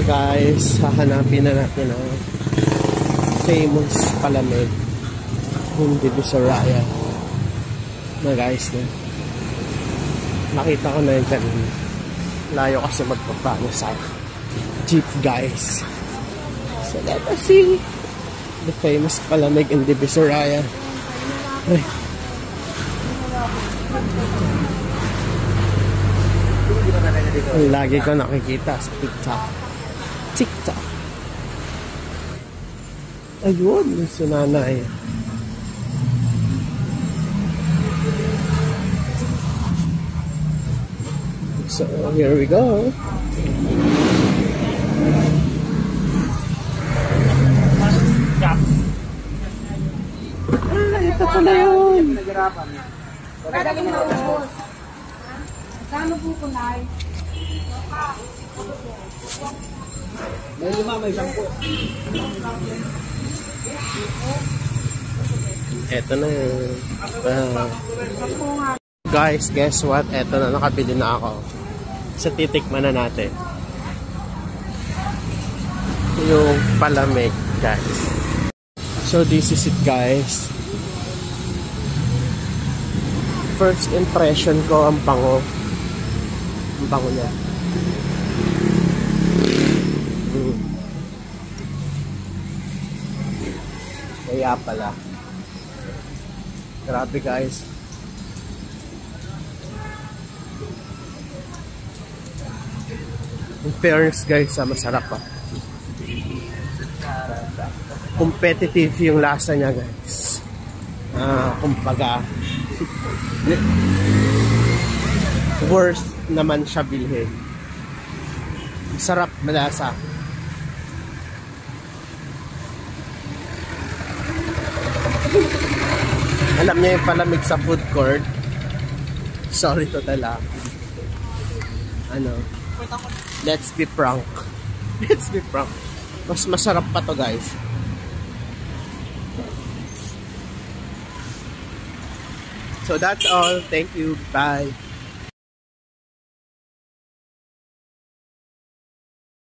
Guys, hahanapin na natin ang famous palamig yung Divisoria na guys na nakita ko na yun kanina. Layo kasi magpapano sa jeep guys. So let us see the famous palamig in Divisoria. Ay. Lagi ko nakikita sa TikTok. Ayun, yung sinanay. So, here we go. Ito pala yun. Kano po kunay? May 5, may 10. Eto na yun. Guys, guess what? Eto na, nakabili na ako. So, titikman na natin. Yung palamig, guys. So, this is it, guys. First impression ko, ang bango. Ang bango niya. Kaya pala. Grabe guys. In fairness guys, masarap pa. Competitive yung lasa niya guys. Kumbaga worth naman siya bilhin. Sarap, malasa. Alam niya yung palamig sa food court. Sorry to tala. Let's be frank. Let's be frank. Mas masarap pa to guys. So that's all. Thank you. Bye.